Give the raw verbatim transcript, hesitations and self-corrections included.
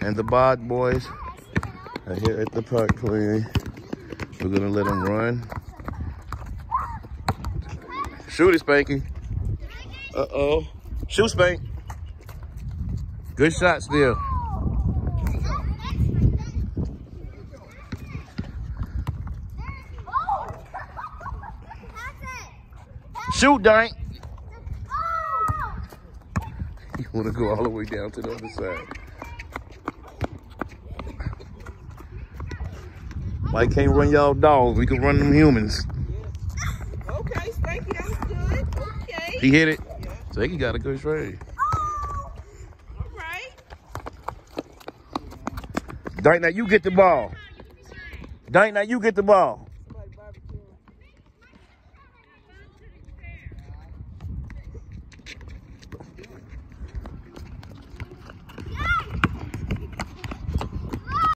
and the Bod boys are here at the park playing. We're gonna let them run. Shoot it, Spankie. Uh-oh. Shoot, Spank. Good shot still. Shoot, Dynamite. You want to go all the way down to the other side. Mike can't run y'all dogs. We can run them humans. Okay, Spankie, that was good. Okay. He hit it. So he got a good trade. Oh. All right. Dynamite, now you get the ball. Dynamite, now you get the ball.